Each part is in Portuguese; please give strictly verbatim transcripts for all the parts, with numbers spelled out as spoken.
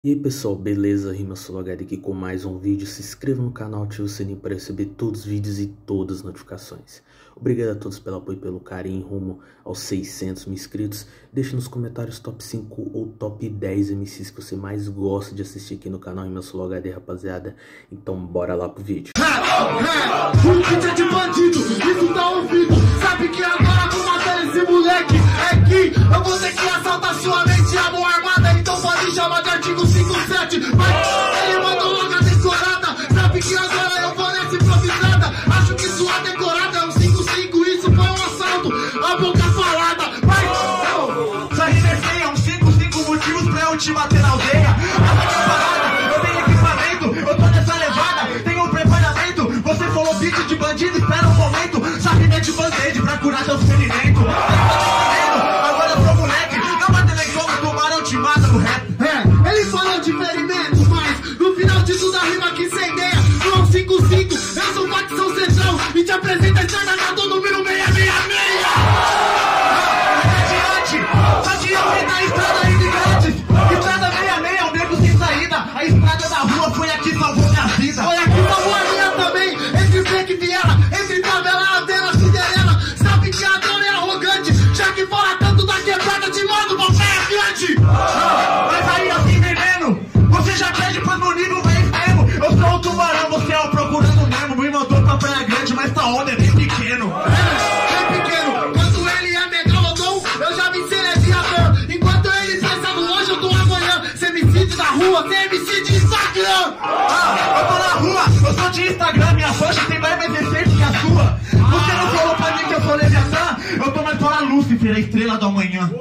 E aí pessoal, beleza? RimaSoloHD aqui com mais um vídeo. Se inscreva no canal, ative o sininho para receber todos os vídeos e todas as notificações. Obrigado a todos pelo apoio e pelo carinho rumo aos seiscentos mil inscritos. Deixe nos comentários top cinco ou top dez M Cs que você mais gosta de assistir aqui no canal RimaSoloHD, rapaziada. Então bora lá pro vídeo. O kit é de bandido, isso tá ouvido. Sabe que agora vou matar esse moleque. É que eu vou ter que assaltar sua mente, a mão armada. Então pode chamar de artigo cinquenta e sete. Mas ele mandou logo a decorada. Sabe que agora eu vou nessa improvisada. Acho que sua decorada é um cinquenta e cinco. Isso foi um assalto, a boca falada. Mas não, só reversei, é um cinquenta e cinco motivos pra eu te bater na aldeia. Essa que é a parada, eu tenho equipamento, eu tô nessa levada, tenho um preparamento. Você falou vídeo de bandido, espera um momento. Sabe de band-aid pra curar seus ferimentos. Agora eu sou moleque, não bater nem como tomaram te mata no rap. É, ele falou de ferimentos, mas no final de tudo a rima que sem ideia. João cinquenta e cinco, eu sou facção central e te apresento a estrada do número seiscentos e sessenta e seis. Adiante, adiante na estrada imigrantes. Estrada sessenta e seis é um beco sem saída. A estrada da rua foi aqui que salvou minha vida. Foi aqui que salvou a minha também. Entre fake e viela, entre favela, Adela, Cinderela. Sabe que a dona é arrogante, já que fala tanto da quebrada de modo você é adiante. Mas aí assim veneno, você já pede pra meu nível vai extremo. Eu sou o tubarão, você é o procurando Nemo. Me mandou pra Praia Grande, mas tá onda é bem pequeno. É, bem pequeno. Quando ele é megalodon, eu já vi se ele é viador. Enquanto ele pensa no hoje, eu tô amanhã. Cê me cite na rua, cê me cite de Instagram. Ah, eu tô na rua, eu sou de Instagram. Minha faixa tem mais efeito que a sua. Você não falou pra mim que eu sou Leviatã. Eu tô mais para Lúcifer, a estrela da manhã.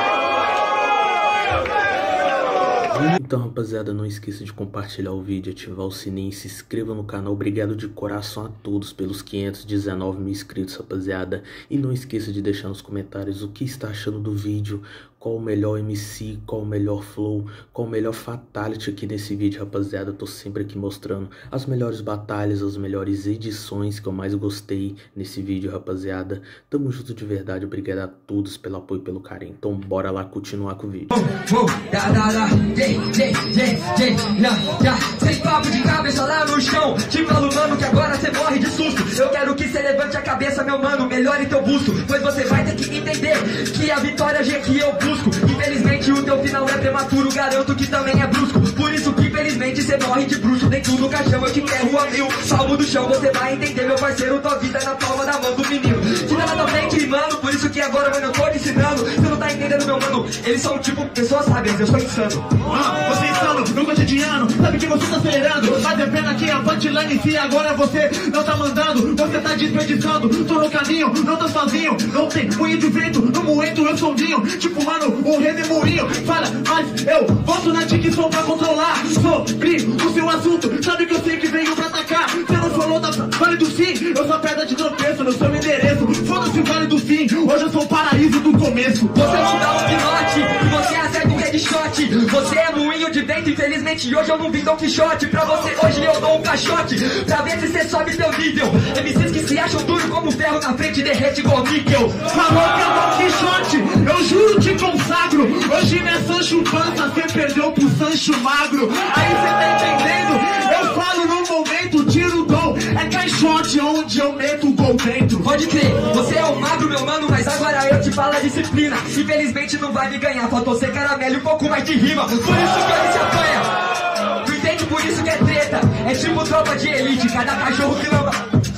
Então rapaziada, não esqueça de compartilhar o vídeo, ativar o sininho, se inscreva no canal. Obrigado de coração a todos pelos quinhentos e dezenove mil inscritos, rapaziada. E não esqueça de deixar nos comentários o que está achando do vídeo, qual o melhor M C, qual o melhor flow, qual o melhor fatality aqui nesse vídeo, rapaziada. Eu tô sempre aqui mostrando as melhores batalhas, as melhores edições que eu mais gostei nesse vídeo, rapaziada. Tamo junto de verdade, obrigado a todos pelo apoio e pelo carinho. Então bora lá continuar com o vídeo. Sem papo de cabeça lá no chão. Te falo, mano, que agora cê morre de susto. Eu quero que cê levante a cabeça, meu mano, melhore teu busto. Pois você vai ter que entender que a vitória G que eu busco. Infelizmente o teu final é prematuro, garanto que também é brusco. Por isso que infelizmente cê morre de bruxo. Dentro do caixão eu te enterro a mil. Salvo do chão, você vai entender, meu parceiro. Tua vida é na palma da mão do menino. Tira na tua frente, mano, por isso que agora, mano, eu tô te ensinando. Você não tá entendendo, meu mano, eles são tipo pessoas sábias, eu sou insano. Ah, você é insano, no cotidiano, sabe que você tá acelerando. Mas é pena que a punchline em si agora você não tá mandando. Você tá desperdiçando, tô no caminho, não tô sozinho. Não tem moinho de vento, no moento eu sondinho. Tipo, mano, o redemoinho. Fala, mas eu volto na dicção pra controlar. Sobre o seu assunto, sabe que eu sei que veio pra atacar. Você não falou da Vale do Fim, eu sou pedra de tropeço no seu endereço. Foda-se o Vale do Fim, hoje eu sou o paraíso do começo. Você não dá um pinote, você acerta um headshot. Você é moinho de vento, infelizmente hoje eu não vim Don Quixote. Pra você hoje eu dou um caixote, pra ver se você sobe teu nível. M Cs que se acham duro como ferro na frente derrete igual níquel. Falou que é Don Quixote, eu juro te consagro. Hoje não é Sancho Panza, cê perdeu pro Sancho Magro. Aí cê tá entendendo, eu falo no momento, tiro o gol. É caixote onde eu meto o gol dentro. Pode crer, você é o magro, meu mano, mas agora eu te falo a disciplina. Infelizmente não vai me ganhar, faltou ser caramelo e um pouco mais de rima. Por isso que ele se apanha. Tu entende? Por isso que é treta. É tipo tropa de elite, cada cachorro que lamba.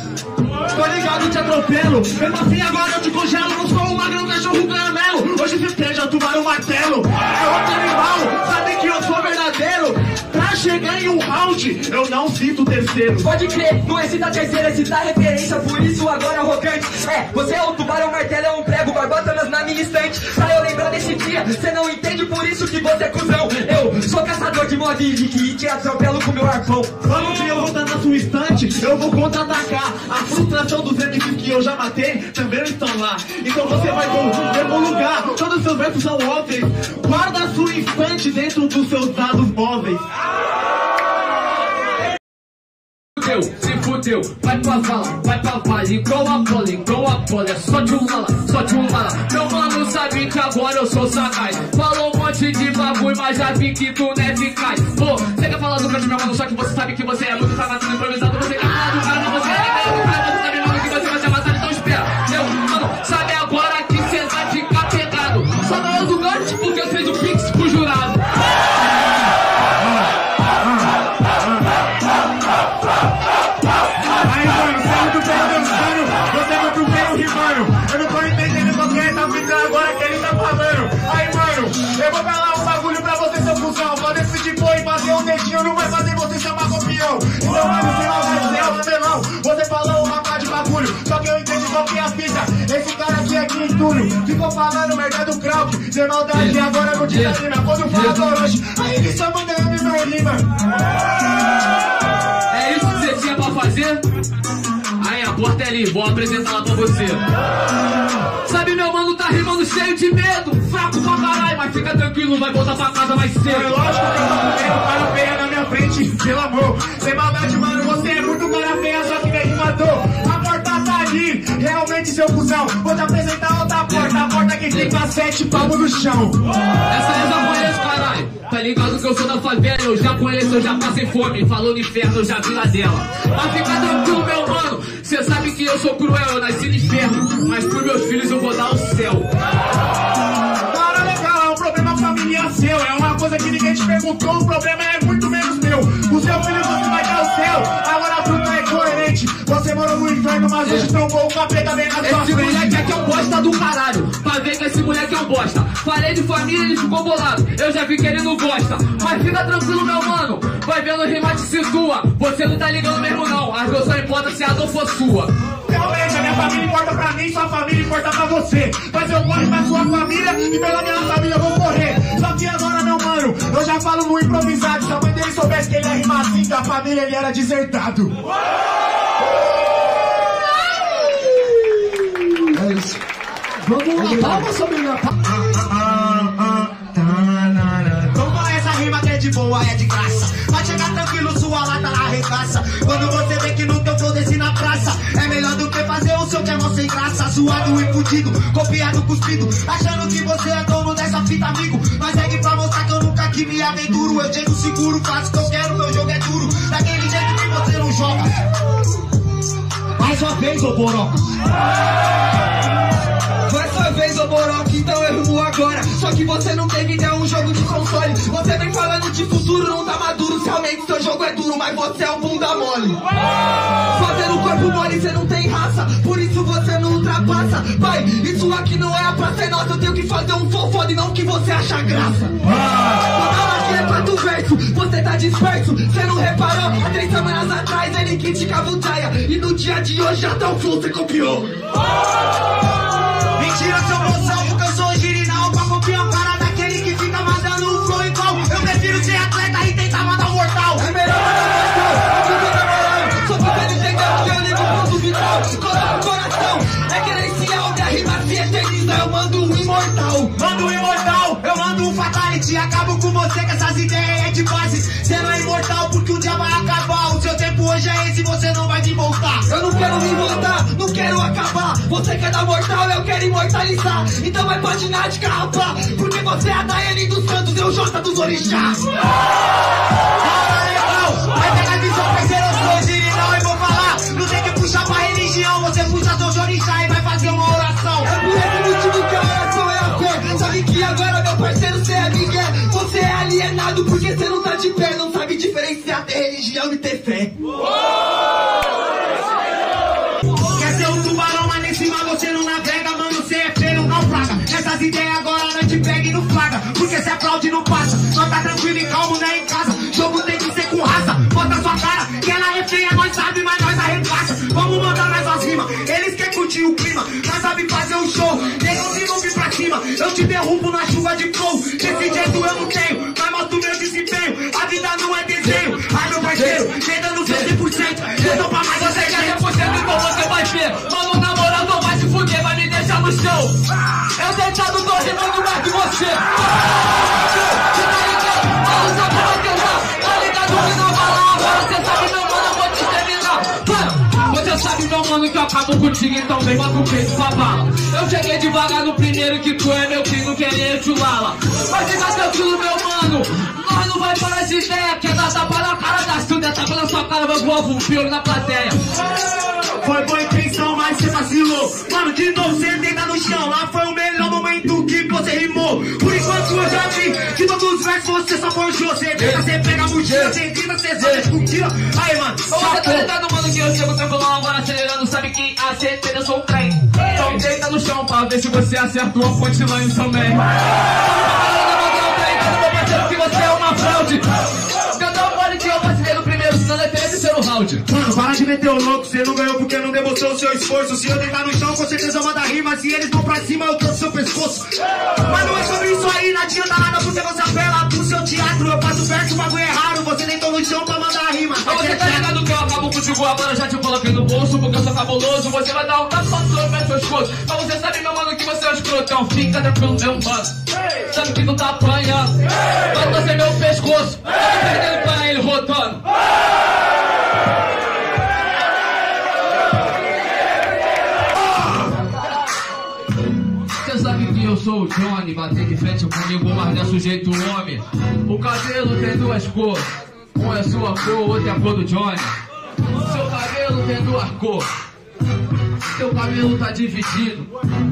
Tô ligado, te atropelo. Mesmo assim agora eu te congelo. Não sou um magrão, cachorro caramelo. Hoje se perde a tubarão martelo. É outro animal, sabe que eu sou verdadeiro. Pra chegar em um round, eu não cito o terceiro. Pode crer, não excita a terceira, excita a referência. Por isso agora arrogante. É, você é o tubarão martelo, é um prego, barbatanas na minha estante. Pra eu lembrar desse dia, cê não entende, por isso que você é cuzão. Eu sou caçador de Moabit que te atropelo com meu arpão. Vamos que eu vou estar na sua estante, eu vou contra-atacar. A frustração dos M Cs que eu já matei também estão lá. Então você vai no mesmo lugar, todos os seus versos são óbvios. Guarda a sua estante dentro dos seus dados móveis. Fudeu, se fudeu, vai pra vala, vai pra vale, igual a bola, igual a bola, é só de um mala, só de um mala. Meu mano sabe que agora eu sou sagaz, falou um monte monte de bagulho, mas já vi que tu não é eficaz. Pô, você quer falar do grande meu mano, só que você sabe que você é muito travado, improvisado. Você quer falar do cara, mas você é ligado, cara, você sabe, mano, que você vai ser amassado, então espera. Meu mano, sabe agora que cê vai ficar pegado. Só não é do grande porque eu fiz o pix pro jurado. Aí, mano, você é muito bem dançando, você é muito bem rimando. Eu não tô entendendo qual que é essa fita agora que ele tá falando. Aí, mano, eu vou falar um bagulho pra você, seu cuzão. Pode decidir pô e fazer um dedinho, não vai fazer você chamar campeão. Então, mano, você não vai ser o ramelão. Você falou uma pá de bagulho, só que eu entendi qual que é a fita. Esse cara aqui é quintuno, ficou falando merda do Krauk. Sem maldade, agora não te dá rima. Quando fala coroche, aí ele só manda eu me não rima. É isso que você tinha pra fazer? Aí a porta é ali, vou apresentar lá pra você. Sabe, meu mano tá rimando cheio de medo, fraco pra caralho, mas fica tranquilo, vai voltar pra casa mais cedo. É lógico que eu tô com medo, cara feia na minha frente, pelo amor. Sem maldade, mano, você é muito cara feia, só que nem matou. A porta tá ali, realmente, seu cuzão. Vou te apresentar outra porta, a porta que fica sete palmos no chão. Essa eu já conheço, caralho. Tá ligado que eu sou da favela, eu já conheço, eu já passei fome. Falou no inferno, eu já vi lá dela. Mas fica tranquilo, meu mano, cê sabe que eu sou cruel, eu nasci no inferno, mas pros meus filhos eu vou dar o céu. Cara, legal, é um problema familiar seu. É uma coisa que ninguém te perguntou, o problema é muito menos meu. O seu filho você vai dar o céu, agora a fruta é coerente. Você morou no inferno, mas hoje trombou o capeta bem na sua frente. Esse moleque aqui é um bosta do caralho, pra ver que esse moleque é um bosta. Falei de família, ele ficou bolado, eu já vi que ele não gosta. Mas fica tranquilo, meu mano, vai vendo rima te situa. Você não tá ligando mesmo não, as duas só importa se a dor for sua. Realmente, a minha família importa pra mim, sua família importa pra você. Mas eu corro pra sua família e pela minha família eu vou correr. Só que agora, meu mano, eu já falo no improvisado. Se a mãe dele soubesse que ele ia rimar assim, da família ele era desertado. É isso. Vamos lá, palmas sobre minha palma. Toma essa rima que é de boa, é de graça. Vai chegar tranquilo, sua lata arregaça. Quando você vê que no teu flow desce na praça, é melhor do que fazer o seu que é mó sem graça. Suado e fudido, copiado, cuspido, achando que você é dono dessa fita, amigo. Mas segue pra mostrar que eu nunca que me aventuro. Eu chego seguro, faço o que eu quero, meu jogo é duro. Daquele jeito que você não joga. Mais uma vez, ô Boroca. Mais uma vez, ô Boroca, então eu rimo agora. Só que você não teve ideia, um jogo de console. Você vem falando de futuro, não tá maduro. Se realmente seu jogo é duro, mas você é um bunda mole. Fazendo corpo mole, você não tem raça, por isso você não ultrapassa. Pai, isso aqui não é a praça, é nossa. Eu tenho que fazer um fofoda e não que você acha graça. Toda aqui é quatro versos, você tá disperso. Você não reparou, há três semanas atrás ele criticava o Jaya, e no dia de hoje até o flow você copiou. Mentira, seu moção, porque eu sou original. Pra copiar o cara daquele que fica mandando um flow igual. Eu prefiro ser atleta e tentar mandar um mortal. É melhor mandar um mortal, só pra ele entender que eu ligo o ponto vital. Coloca o coração, é gerencial, minha rima se eterniza. Eu mando um imortal. Mando um imortal, eu mando um fatality. Acabo com você que essas ideias é de base. Você não é imortal porque um dia vai acabar. O seu tempo hoje é esse, você não vai me voltar. Eu não quero me voltar, não quero acabar. Você quer dar mortal, eu quero imortalizar. Então vai patinar de carrapá, porque você é a Daiane dos Santos, eu Jota dos Orixás. Ah, legal, vai pegar a visão, parceiro, eu sou original. E vou falar, não tem que puxar pra religião. Você puxa seu orixá e vai fazer uma oração. É por esse motivo que a oração é a fé. Sabe que agora, meu parceiro, você é Miguel. Você é alienado porque você não tá de pé. Não sabe diferenciar ter religião e ter fé. Quer ser um tubarão, mas nesse mar você não navega. Mano, você é feio, não plaga. Essas ideias agora não te pega e não flaga, porque você aplaude e não passa. Só tá tranquilo e calmo, né, em casa. Jogo tem que ser com raça. Bota sua cara, que ela é feia, nós sabe, mas nós arregaça. Vamos mandar mais as rimas, eles querem curtir o clima, nós sabe fazer um show. Negão se não vir pra cima, eu te derrubo na chuva de flow. Desse jeito eu não tenho, mas mostro meu desempenho. A vida não é desenho. Ai, meu parceiro, chega no seu cem por cento. Eu tô pra mais você quer cem por cento, então você vai ver. Mano, na moral, não vai se fuder, vai me deixar no chão. Eu deitado tô rimando mais que você. Você tá ligado? Eu só vou tentar. Tá ligado que não vai lá agora. Você sabe, meu mano, eu vou te terminar. Você sabe, meu meu mano, que eu acabo contigo, então vem, bota o peito pra bala. Eu cheguei devagar no primeiro, que tu é meu filho, querer te lala. Mas fica tranquilo, meu mano, nós não vai parar essa ideia. Quer dar tapa na cara da Silvia, tapa na sua cara, vai voar um pior na plateia. Foi boa intenção, mas cê vacilou. Mano, de novo cê deita no chão. Lá foi o melhor momento que você rimou. Por enquanto eu já vi que todos os versos você só forjou. Cê deita, cê pega a mochila, cê grita, cê só discutila. Aí, mano, você tá ligado, mano, que eu chego tranquilão agora acelerando. Sabe que a certeza eu sou o trem. Então deita no chão pra ver se você acertou a punchline também. Que você é uma fraude. Cantar pode que eu vacilei no primeiro, senão é terceiro round. Mano, para de meter o louco, cê não ganhou porque não demonstrou o seu esforço. Se eu deitar no chão, com certeza eu mando a rima. Se eles vão pra cima, eu troco seu pescoço. Mas não é sobre isso aí, não adianta nada porque você apela pro seu teatro. Eu faço verso, o bagulho é raro. Você deitou no chão pra mandar a rima. Mas você tá ligado que eu acabo contigo agora, já te coloquei no bolso porque eu sou cabuloso. Você vai dar um tapa no meu pescoço. Mas você sabe, meu mano, que você é um escrotão. Fica tranquilo, meu mano. Sabe que tu tá apanhando. Vai torcer meu pescoço. Eu tô perdendo pra ele rotando. Você sabe que eu sou o Johnny. Bater de frente comigo, mas não é sujeito homem. O cabelo tem duas cores. Um é sua cor, outro é a cor do Johnny. Seu cabelo tem duas cores. Seu cabelo tá dividido.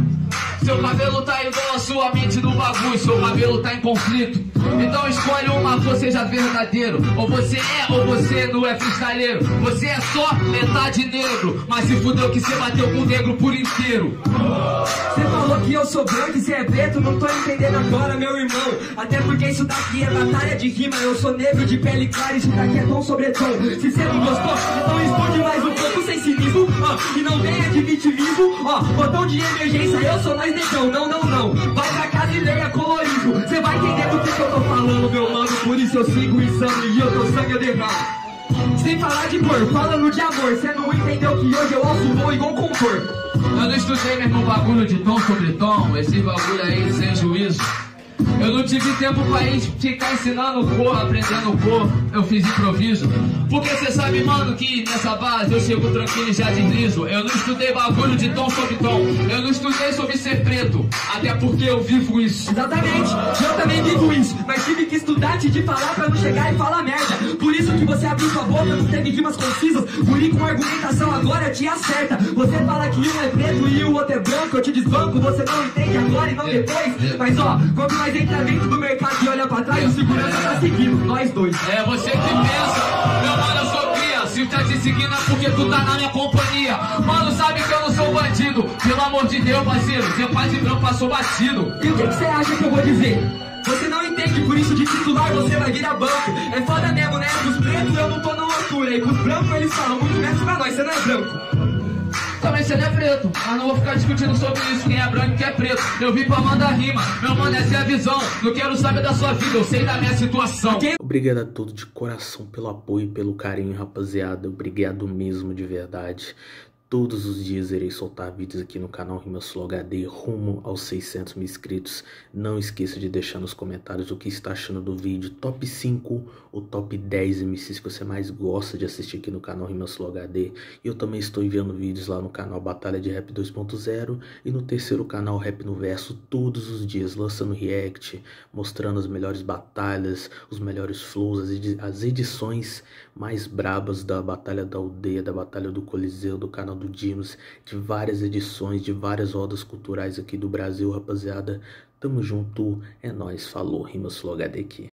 Seu cabelo tá igual a sua mente no bagulho. Seu cabelo tá em conflito. Então escolhe uma cor, seja verdadeiro. Ou você é ou você não é freestyleiro. Você é só metade negro, mas se fudeu que você bateu com o negro por inteiro. Você falou que eu sou branco e você é preto. Não tô entendendo agora, meu irmão. Até porque isso daqui é batalha de rima. Eu sou negro de pele clara, isso daqui é tom sobre tom. Se você não gostou, então esconde mais um pouco sem cinismo, ó, e não venha de vitimismo. Ó, botão de emergência, eu sou mais negão. Não, não, não, vai pra casa e leia colorismo. Você vai entender do que, que eu tô falando, meu mano. Por isso eu sigo insano e eu tô sangue eu derramo. Sem falar de cor, falando de amor. Cê não entendeu que hoje eu alço voo igual compor. Eu não estudei mesmo bagulho de tom sobre tom. Esse bagulho aí sem juízo. Eu não tive tempo pra ir ficar ensinando cor, aprendendo cor. Eu fiz improviso. Porque cê sabe, mano, que nessa base eu chego tranquilo e já deslizo. Eu não estudei bagulho de tom sobre tom. Eu não estudei sobre ser preto. Até porque eu vivo isso. Exatamente, eu também vivo isso. Mas tive que estudar antes de falar pra não chegar e falar merda. Por isso que você abriu sua boca, não teve rimas concisas. Por ir com argumentação agora te acerta. Você fala que um é preto e o outro é branco. Eu te desbanco, você não entende agora e não depois. Mas ó, quanto mais entra dentro do mercado e olha pra trás, o segurança tá seguindo, nós dois. É você que pensa, meu mano, eu sou cria. Se tá te seguindo é porque tu tá na minha companhia. Mano, sabe que eu não sou bandido. Pelo amor de Deus, parceiro, seu pai de branco passou batido. E o que você acha que eu vou dizer? Você não entende, por isso de titular você vai virar banco. É foda mesmo, né? Pros pretos eu não tô na altura. E pros brancos eles falam muito menos pra nós, você não é branco. Também você não é preto, mas não vou ficar discutindo sobre isso. Quem é branco e quem é preto, eu vim pra mandar rima. Meu mano, essa é a visão. Não quero saber da sua vida, eu sei da minha situação. Obrigado a todos de coração pelo apoio e pelo carinho, rapaziada. Obrigado mesmo, de verdade. Todos os dias irei soltar vídeos aqui no canal RimaSlow H D rumo aos seiscentos mil inscritos. Não esqueça de deixar nos comentários o que está achando do vídeo. Top cinco ou top dez M Cs que você mais gosta de assistir aqui no canal RimaSlow H D. E eu também estou enviando vídeos lá no canal Batalha de Rap dois ponto zero e no terceiro canal Rap no Verso todos os dias, lançando react, mostrando as melhores batalhas, os melhores flows, as, edi as edições mais brabas da Batalha da Aldeia, da Batalha do Coliseu, do canal do Dinos, de várias edições, de várias rodas culturais aqui do Brasil, rapaziada. Tamo junto, é nóis, falou, RimaSlow H D aqui.